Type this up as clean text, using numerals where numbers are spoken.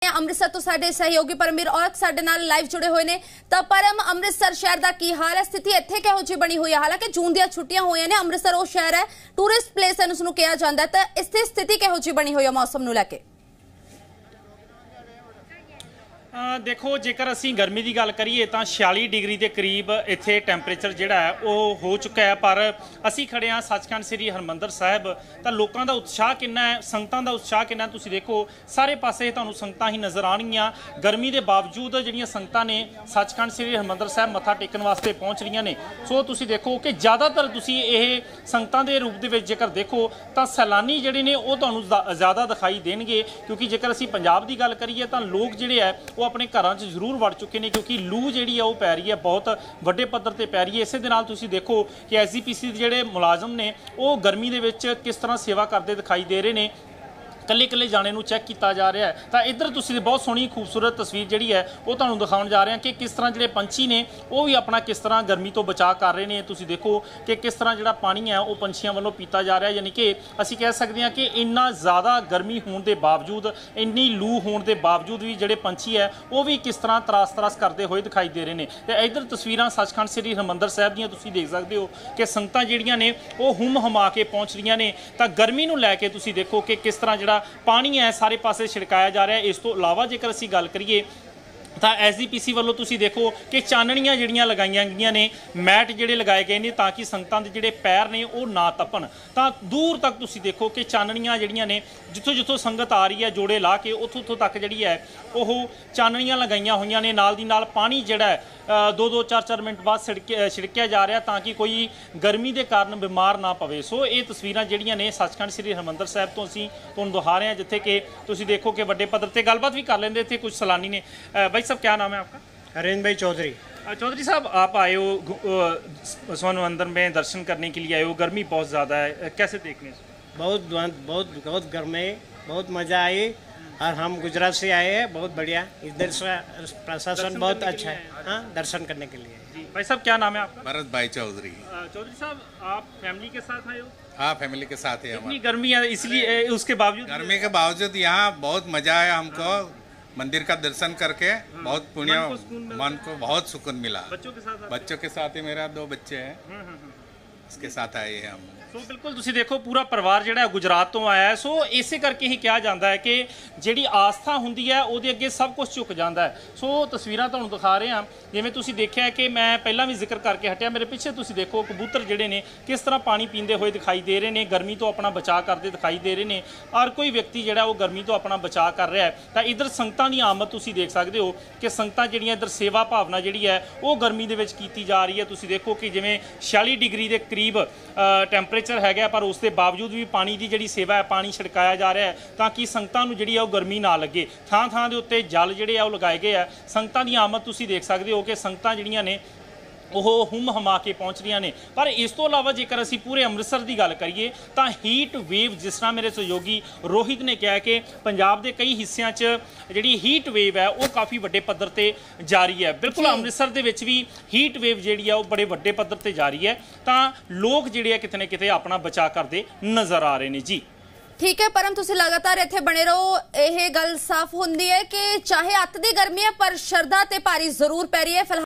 ਅੰਮ੍ਰਿਤਸਰ ਤੋਂ ਸਾਡੇ ਸਹਿਯੋਗੀ ਪਰਮਵੀਰ ਔਲਖ ਸਾਡੇ ਨਾਲ ਲਾਈਵ ਜੁੜੇ ਹੋਏ ਨੇ। ਤਾਂ ਪਰਮ, ਅੰਮ੍ਰਿਤਸਰ ਸ਼ਹਿਰ ਦਾ ਕੀ ਹਾਲ ਹੈ, ਸਥਿਤੀ ਇੱਥੇ ਕਿਹੋ ਜਿਹੀ ਬਣੀ ਹੋਈ ਹੈ? ਹਾਲਾਂਕਿ ਜੂਨ ਦੀਆਂ ਛੁੱਟੀਆਂ ਹੋਈਆਂ ਨੇ, ਅੰਮ੍ਰਿਤਸਰ ਉਹ ਸ਼ਹਿਰ ਹੈ, ਟੂਰਿਸਟ ਪਲੇਸ ਹੈ ਉਸਨੂੰ ਕਿਹਾ ਜਾਂਦਾ, ਤਾਂ ਇਸ ਦੀ ਸਥਿਤੀ ਕਿਹੋ ਜਿਹੀ ਬਣੀ ਹੋਈ ਹੈ ਮੌਸਮ ਨੂੰ ਲੈ ਕੇ? देखो, जेकर असी गर्मी की गल करिए तो 46 डिग्री के करीब इत्थे टैंपरेचर जिहड़ा है वो हो चुका है। पर असी खड़े हाँ सचखंड श्री हरमंदर साहिब, तो लोगों का उत्साह कितना है, संगतां दा उत्साह कितना, तुसीं देखो सारे पासे तुहानूं संगतां ही नज़र आउणगीआं। गर्मी के बावजूद जिहड़ियां संगतां ने सचखंड श्री हरमंदर साहिब मत्था टेकण वास्ते पहुँच रही ने। सो तुसीं देखो कि ज़्यादातर तुसीं इह संगतां दे रूप दे विच जेकर देखो तो सैलानी जिहड़े ने वो तुहानूं ज़्यादा दिखाई देणगे, क्योंकि जेकर असी पंजाब की गल करिए तो लोग जिहड़े है अपने घरों च जरूर वड़ चुके हैं, क्योंकि लू जी पै रही है, बहुत वड्डे पद्धर पर पै रही है। इस दे नाल तुसीं देखो कि SGPC के जोड़े मुलाजम ने वो गर्मी के किस तरह सेवा करते दिखाई दे रहे हैं, कल्ले कल्ले जाने नूं चैक किया जा रहा है। तो इधर तुसीं बहुत सोहनी खूबसूरत तस्वीर जिहड़ी है वो तुहानूं दिखाउण जा रहे हैं कि किस तरह जिहड़े पंछी ने वो भी अपना किस तरह गर्मी तो बचाव कर रहे हैं। तुसीं देखो कि किस तरह जिहड़ा पानी है वो पंछियों वालों पीता जा रहा है, यानी कि असीं कह सकते हैं कि इन्ना ज़्यादा गर्मी होने के बावजूद, इन्नी लू होने के बावजूद भी जिहड़े पंछी है वो भी किस तरह तरास तरास करते हुए दिखाई दे रहे हैं। तो इधर तस्वीरां सचखंड श्री हरमंदर साहिब दीयां तुसीं देख सकते हो कि संगतां जिहड़ियां ने वो हुम हुमा के पहुँच रही ने। तो गर्मी नूं लैके तुसीं देखो कि किस तरह जिहड़ा पानी है सारे पासे छिड़काया जा रहा है। इस तो इलावा जेकर असी गल करिए तो SGPC वालों तुसीं देखो कि चानणियां जिहड़ियां लगाईयां गईयां ने, मैट जिहड़े लगाए गए ने ताकि संगतां दे जिहड़े पैर ने वो ना तपन। तो दूर तक तुसीं देखो कि चानणियां जिहड़ियां ने जिथों जिथों संगत आ रही है जोड़े ला के उत्थों उत्थों तक जिहड़ी है वो चानणियां लगाईयां होईयां ने। नाल दी नाल पानी जिहड़ा है 2-2 4-4 मिनट बाद छिड़किया जा रहा ताकि कोई गर्मी के कारण बीमार ना पवे। सो ये तस्वीरां जिहड़ियां ने सचखंड श्री हरमंदर साहिब तो असीं तुहानूं दिखा रहे हैं, जिथे कि तुसीं देखो कि वड्डे पद्धर ते गलबात भी कर लेंदे थे कुछ सैलानी ने। भाई साहब, क्या नाम है आपका? हरेंद्र भाई चौधरी। चौधरी साहब, आप आए हो सोन मंदिर में दर्शन करने के लिए आए हो, गर्मी बहुत ज़्यादा है, कैसे देखने से? बहुत बहुत बहुत गर्म है, बहुत मज़ा आई। और हम गुजरात से आए हैं, बहुत बढ़िया। इधर से प्रशासन बहुत अच्छा है, हाँ, दर्शन करने के लिए। जी भाई साहब, क्या नाम है आपका? भरत भाई चौधरी। चौधरी साहब, आप फैमिली के साथ आए हो? हाँ, फैमिली के साथ है। इतनी गर्मी है, इसलिए उसके बावजूद गर्मी के बावजूद यहाँ बहुत मजा आया हमको। मंदिर का दर्शन करके बहुत पुण्य, मन को बहुत सुकून मिला। बच्चों के साथ ही, मेरा 2 बच्चे हैं, इसके साथ आए हैं हम। सो बिल्कुल तुसीं देखो पूरा परिवार जिहड़ा गुजरात तो आया है। सो इसे करके ही कहा जाता है कि जिहड़ी आस्था हुंदी है उहदे अगे सब कुछ झुक जाता है। सो तस्वीरां तुहानूं दिखा रहे हैं, जिवें तुसीं देखिआ कि मैं पहला भी जिक्र करके हटिया, मेरे पिछे तुसीं देखो कबूतर जिहड़े ने किस तरह पानी पींदे हुए दिखाई दे रहे हैं, गर्मी तो अपना बचाव करते दिखाई दे रहे हैं। और कोई व्यक्ति जिहड़ा वो गर्मी तो अपना बचाव कर रहा है। तो इधर संगतां दी आमद तुसीं देख सकते हो कि संगतां जिहड़ियां इधर सेवा भावना जिहड़ी है वो गर्मी दे विच कीती जा रही है। तुसीं देखो कि जिवें 46 डिग्री के करीब टैंपरेचर है, पर उसके बावजूद भी पानी की जिहड़ी सेवा है, पानी छिड़काया जा रहा है ताकि संगतां नूं जिहड़ी है गर्मी ना लगे। थां थां दे उत्ते जल जिहड़े आ लगाए गए हैं। संगतां दी आमद तुसीं देख सकते हो कि संगतां जिहड़ियां ने वो हुम हमा के पहुँच रही ने। पर इस तो इलावा जेकर असी पूरे अमृतसर की गल करिए तो हीट वेव, जिस तरह मेरे सहयोगी रोहित ने कहा कि पंजाब के कई हिस्सों जी हीट वेव है वो काफ़ी वड्डे पद्धर ते जारी है। बिल्कुल अमृतसर के भी हीट वेव जी है वो बड़े वड्डे पद्धर ते जारी है। तो लोग जिहड़े किते ना किते अपना बचाव करते नज़र आ रहे हैं। जी ठीक है परम, तुसीं लगातार इत्थे बने रहो। यह गल साफ हुंदी है कि चाहे अत दी गर्मी है पर शरधा ते भारी जरूर पै रही है। फिलहाल